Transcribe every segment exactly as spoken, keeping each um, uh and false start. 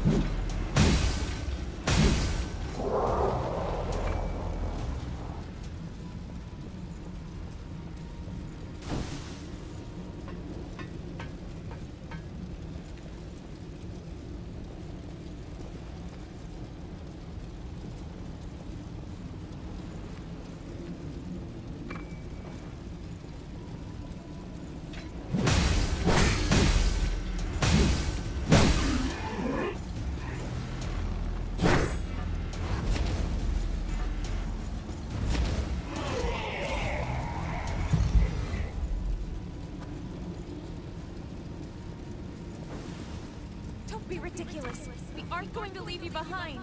Be ridiculous. We aren't going to leave you behind.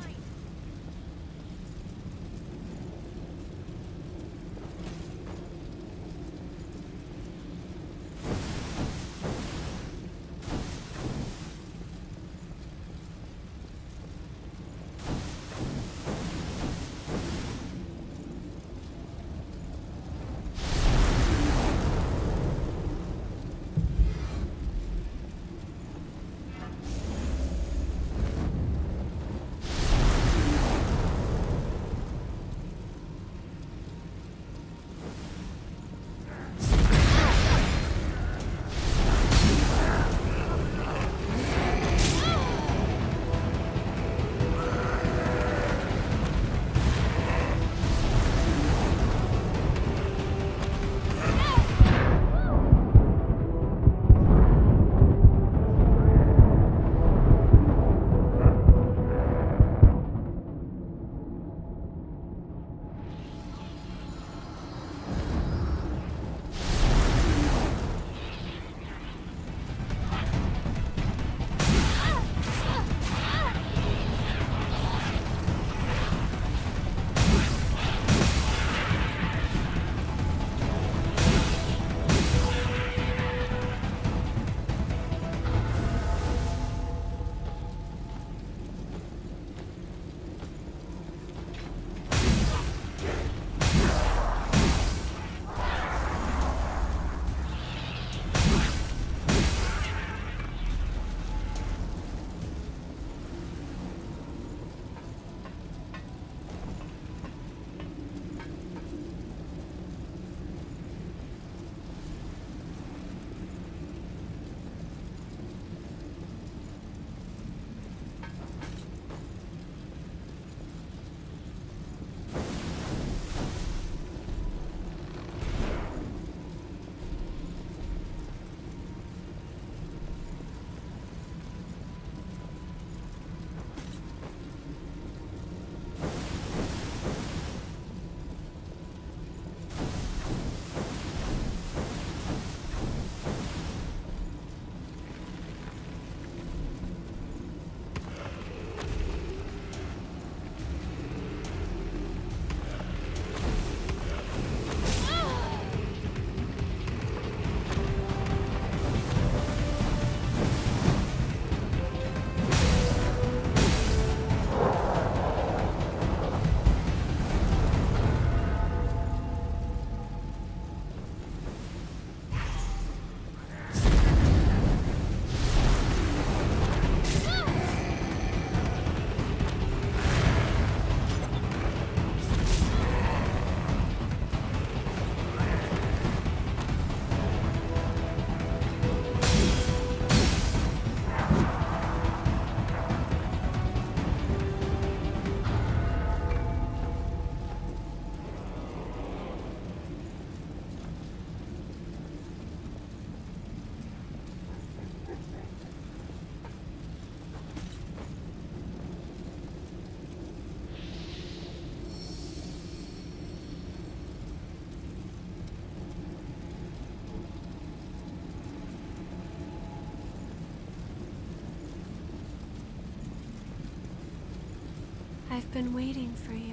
I've been waiting for you.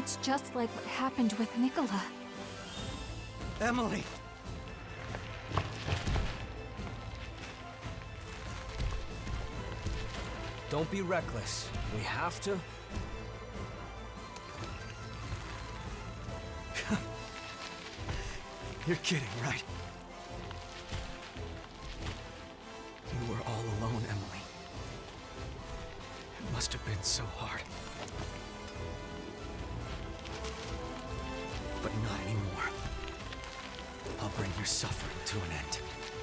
It's just like what happened with Nicola. Emily! Don't be reckless. We have to. You're kidding, right? You were all alone, Emily. It must have been so hard. But not anymore. I'll bring your suffering to an end.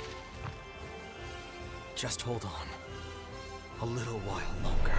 Just hold on. A little while longer.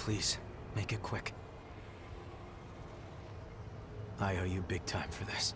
Please, make it quick. I owe you big time for this.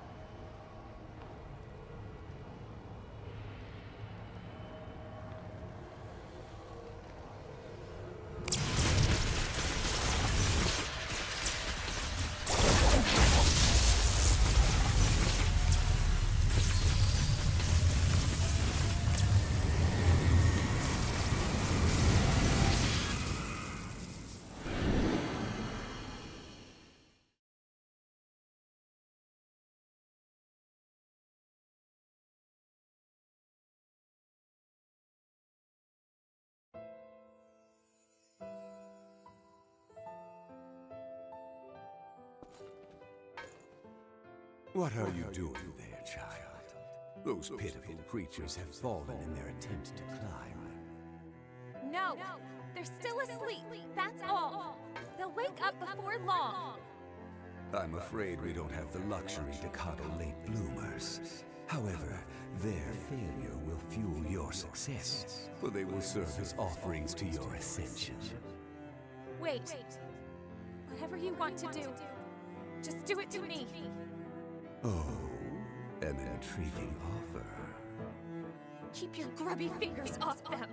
What are you doing there, child? Those pitiful creatures have fallen in their attempt to climb. No, they're still asleep. That's all. They'll wake up before long. I'm afraid we don't have the luxury to coddle late bloomers. However, their failure will fuel your success, for they will serve as offerings to your ascension. Wait. Whatever you want to do, just do it to me. Oh, an intriguing offer. Keep your grubby fingers off them.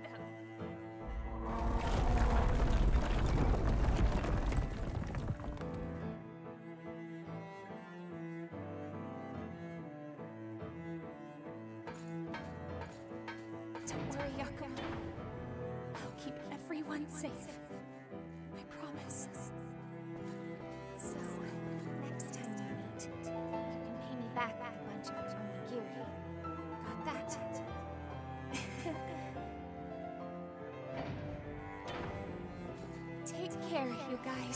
Don't worry, Yakumo. I'll keep everyone safe. I promise. So, next time we meet, you can pay me back with a bunch of onigiri. Got that? Take care, you guys.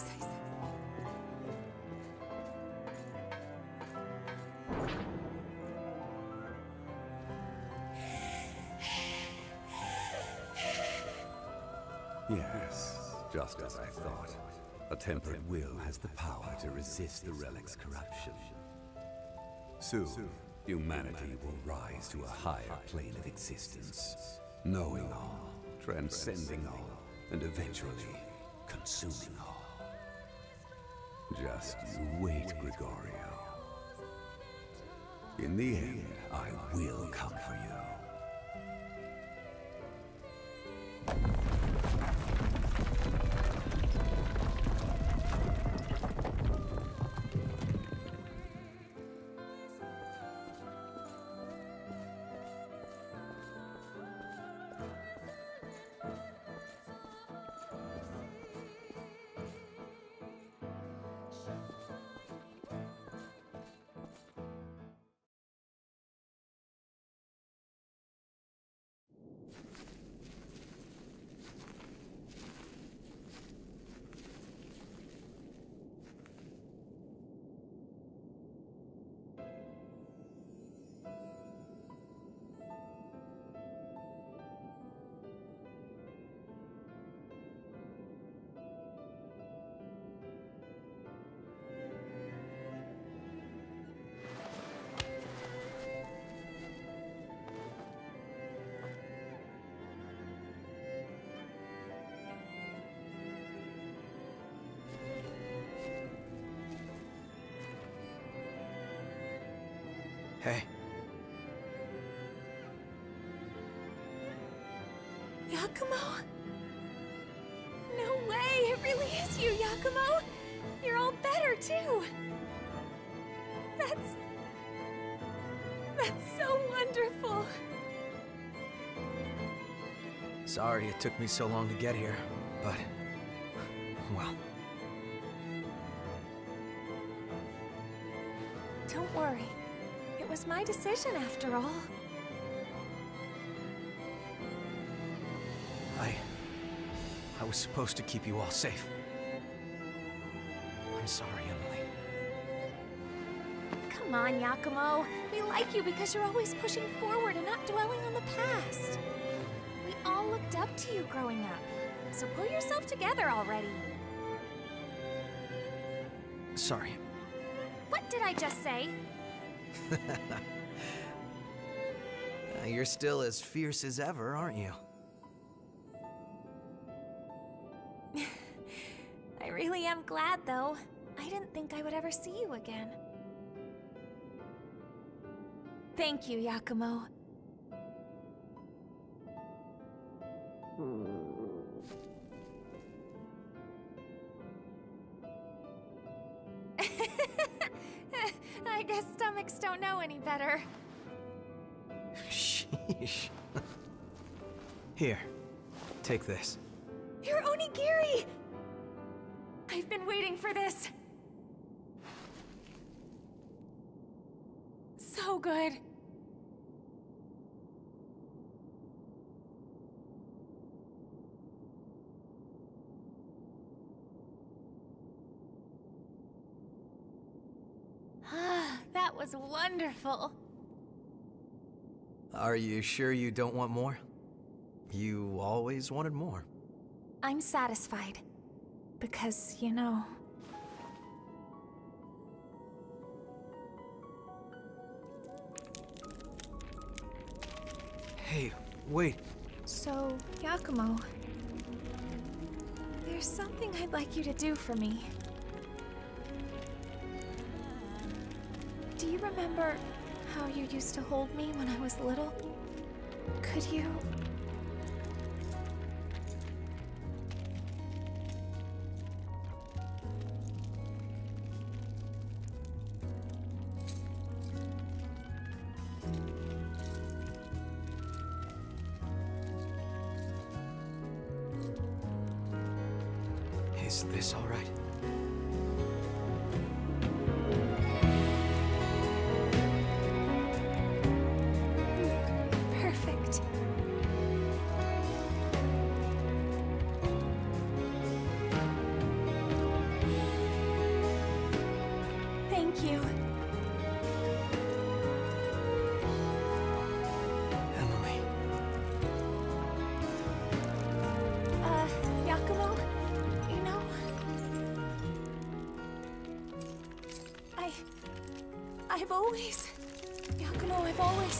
Yes, just as I thought. A tempered will has the power to resist the relic's corruption. Soon, humanity will rise to a higher plane of existence, knowing all, transcending all, and eventually consuming all. Just you wait, Gregorio. In the end, I will come for you. Hey. Yakumo? No way! It really is you, Yakumo! You're all better, too! That's... That's so wonderful! Sorry it took me so long to get here, but... well... Don't worry. It was my decision, after all. I... I was supposed to keep you all safe. I'm sorry, Emily. Come on, Yakumo. We like you because you're always pushing forward and not dwelling on the past. We all looked up to you growing up, so pull yourself together already. Sorry. What did I just say? You're still as fierce as ever, aren't you? really am glad, though. I didn't think I would ever see you again. Thank you, Yakumo. I guess stomachs don't know any better. Sheesh. Here, take this. You're onigiri! I've been waiting for this. So good. Ah, that was wonderful. Are you sure you don't want more? You always wanted more. I'm satisfied. Because, you know... Hey, wait. So, Yakumo... There's something I'd like you to do for me. Do you remember how you used to hold me when I was little? Could you... Is this all right? Perfect. Thank you. Emily. Uh, Yakumo, you know... I... I've always... Yakumo, I've always...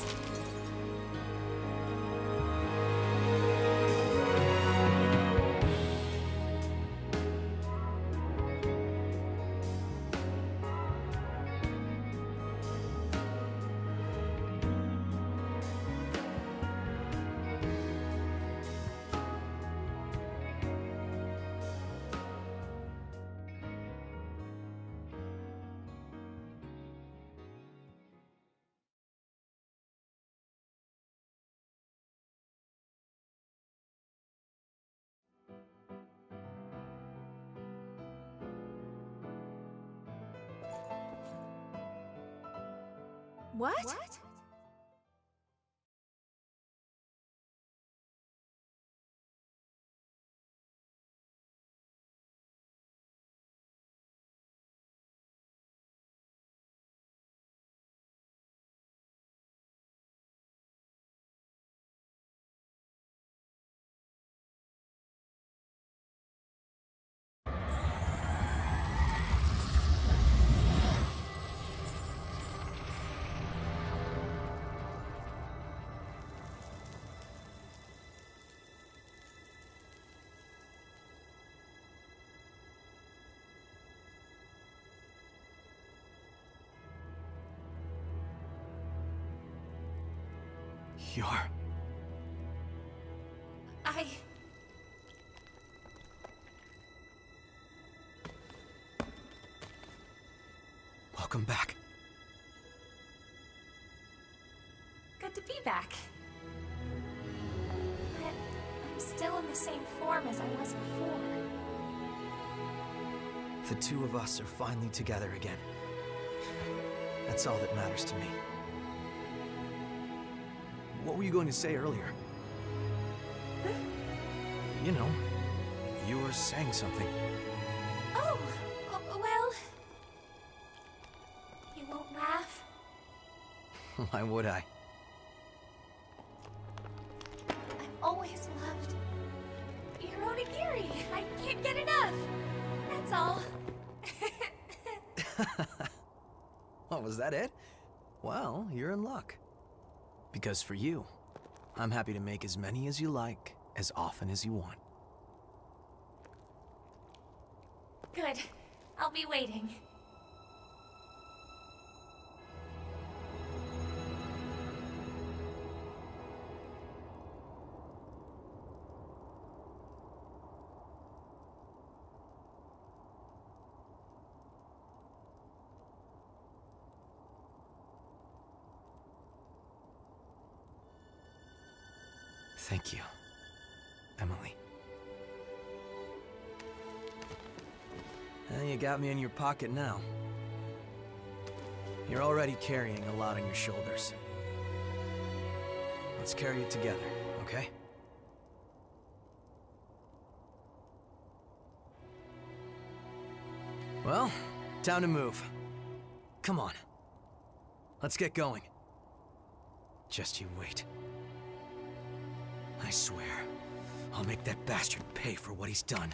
What? What? You're... I... Welcome back. Good to be back. But I'm still in the same form as I was before. The two of us are finally together again. That's all that matters to me. What were you going to say earlier? Huh? You know, you were saying something. Oh, uh, well... You won't laugh? Why would I? I've always loved your onigiri. I can't get enough. That's all. Oh, was that it? Well, you're in luck. Because for you, I'm happy to make as many as you like, as often as you want. Good. I'll be waiting. Thank you, Emily. Well, you got me in your pocket now. You're already carrying a lot on your shoulders. Let's carry it together, okay? Well, time to move. Come on. Let's get going. Just you wait. I swear, I'll make that bastard pay for what he's done.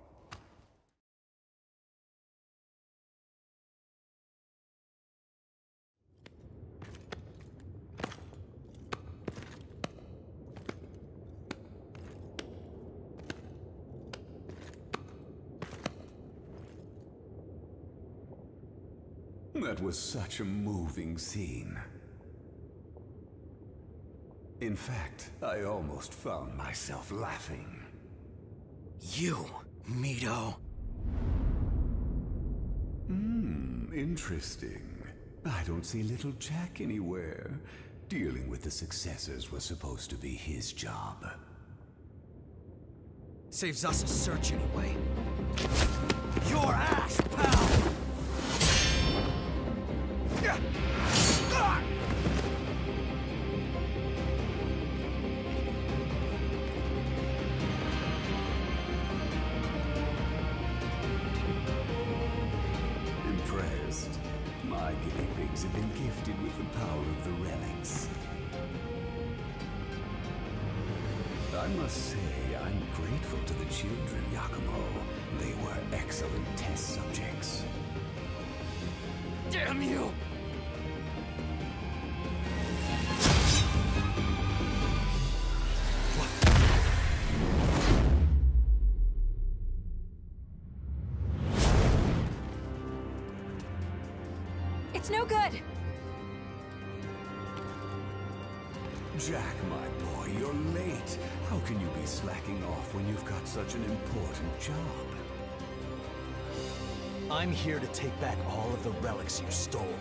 That was such a moving scene. In fact, I almost found myself laughing. You, Mito. Hmm, interesting. I don't see little Jack anywhere. Dealing with the successors was supposed to be his job. Saves us a search anyway. Your ass, pal! Impressed. My guinea pigs have been gifted with the power of the relics. I must say, I'm grateful to the children, Yakumo. They were excellent test subjects. Damn you! It's no good! Jack, my boy, you're late. How can you be slacking off when you've got such an important job? I'm here to take back all of the relics you stole.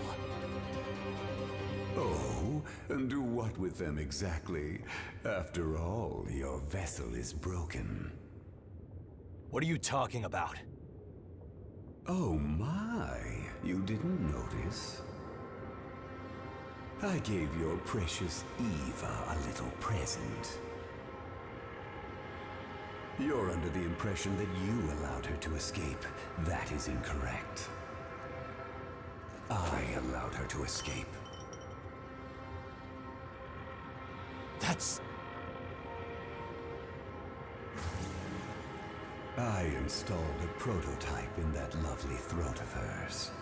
Oh, and do what with them exactly? After all, your vessel is broken. What are you talking about? Oh my, you didn't notice? I gave your precious Eva a little present. You're under the impression that you allowed her to escape. That is incorrect. I allowed her to escape. That's... I installed a prototype in that lovely throat of hers.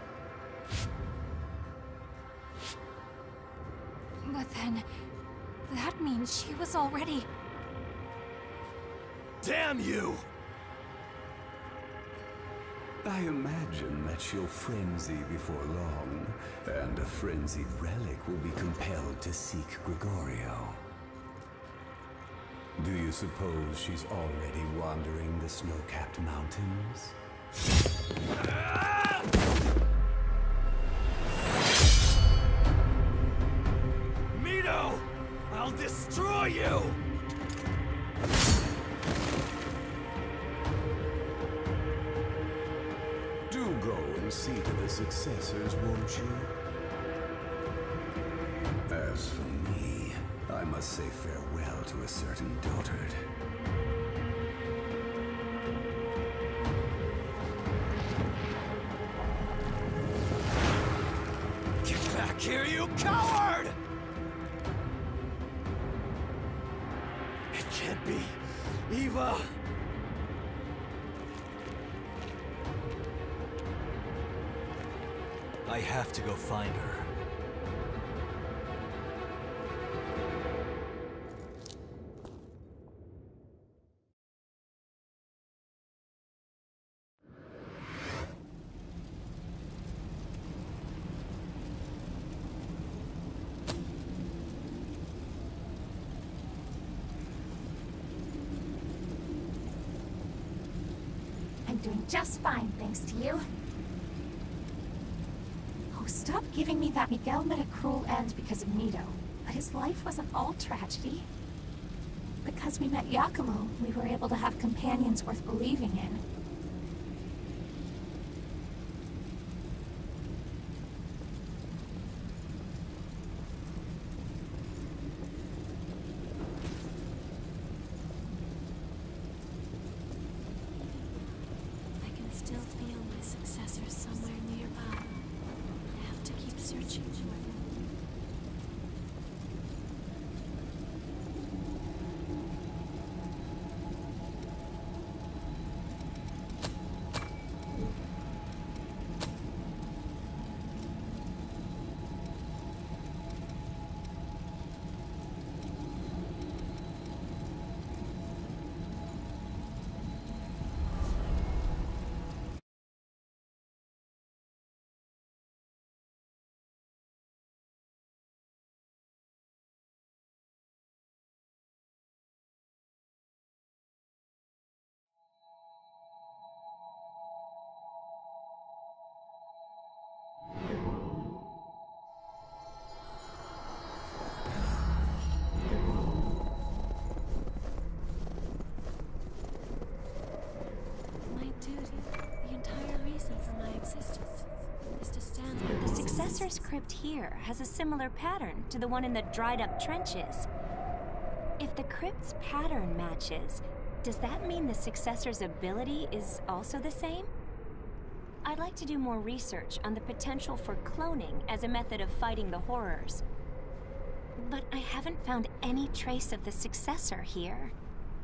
But then, that means she was already... Damn you! I imagine that she'll frenzy before long, and a frenzied relic will be compelled to seek Gregorio. Do you suppose she's already wandering the snow-capped mountains? Mito! I'll destroy you! Do go and see to the successors, won't you? As for me, I must say farewell to a certain dotard. Get back here, you coward! It can't be. Eva! I have to go find her. doing just fine, thanks to you. Oh, stop giving me that Miguel met a cruel end because of Nito. But his life wasn't all tragedy. Because we met Yakumo, we were able to have companions worth believing in. I can still feel my successor somewhere nearby. I have to keep searching for him. My duty, the entire reason for my existence, is to stand by The Successor's crypt here has a similar pattern to the one in the dried-up trenches. If the crypt's pattern matches, does that mean the Successor's ability is also the same? I'd like to do more research on the potential for cloning as a method of fighting the horrors. But I haven't found any trace of the Successor here.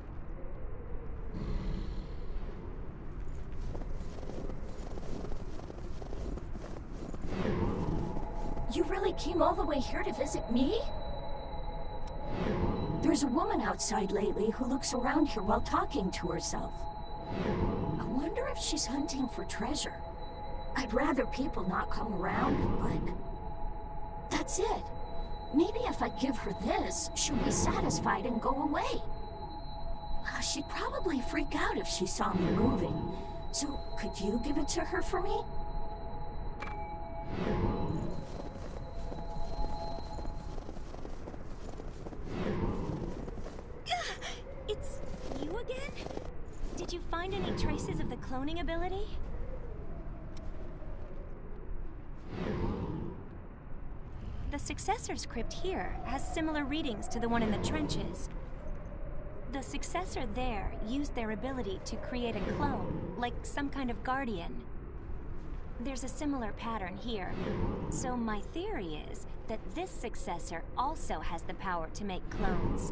You really came all the way here to visit me? There's a woman outside lately who looks around here while talking to herself. I wonder if she's hunting for treasure. I'd rather people not come around, but... that's it. Maybe if I give her this, she'll be satisfied and go away. Uh, She'd probably freak out if she saw me moving. So, could you give it to her for me? It's you again? Did you find any traces of the cloning ability? The Successor's crypt here has similar readings to the one in the trenches. The Successor there used their ability to create a clone, like some kind of guardian. There's a similar pattern here, so my theory is that this Successor also has the power to make clones.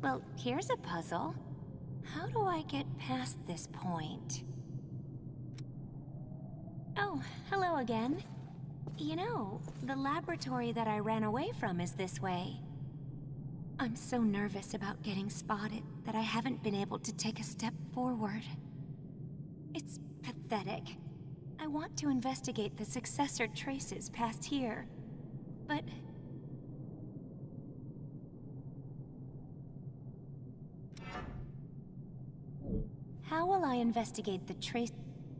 Well, here's a puzzle. How do I get past this point? Oh, hello again. You know, the laboratory that I ran away from is this way. I'm so nervous about getting spotted that I haven't been able to take a step forward. It's pathetic. I want to investigate the Successor traces past here, but... How will I investigate the trace?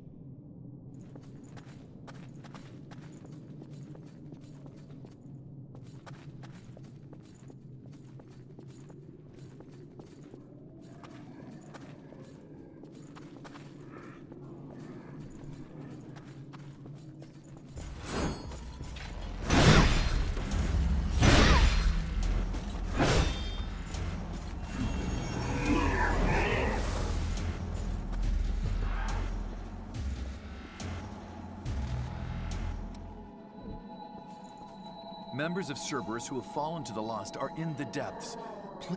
Members of Cerberus who have fallen to the Lost are in the depths. Pl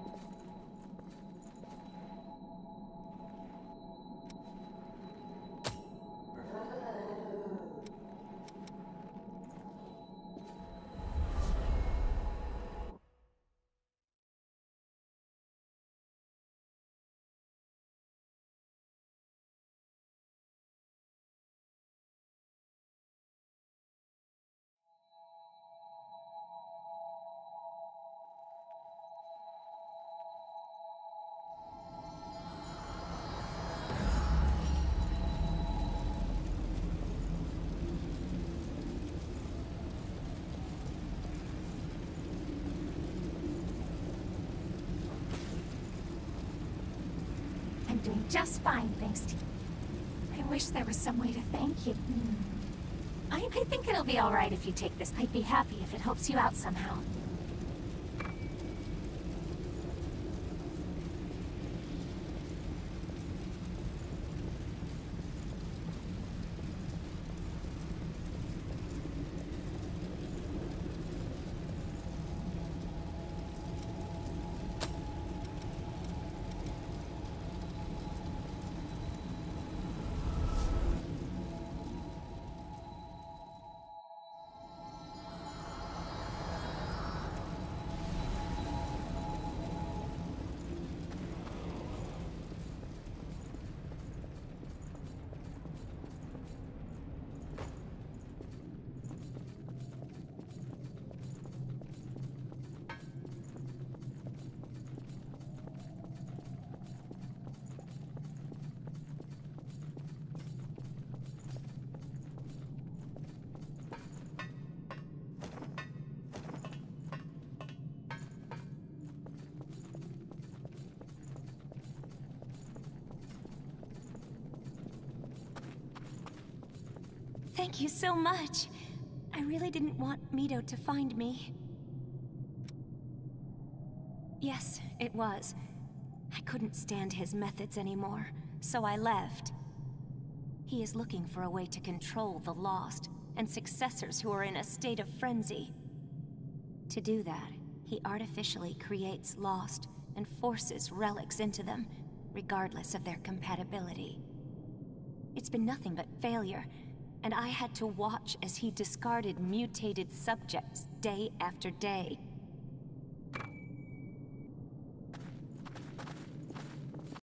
I'm doing just fine, thanks to you. I wish there was some way to thank you. Hmm. I, I think it'll be alright if you take this. I'd be happy if it helps you out somehow. Thank you so much. I really didn't want Mito to find me. Yes, it was. I couldn't stand his methods anymore, so I left. He is looking for a way to control the Lost, and Successors who are in a state of frenzy. To do that, he artificially creates Lost and forces relics into them, regardless of their compatibility. It's been nothing but failure, and I had to watch as he discarded mutated subjects day after day.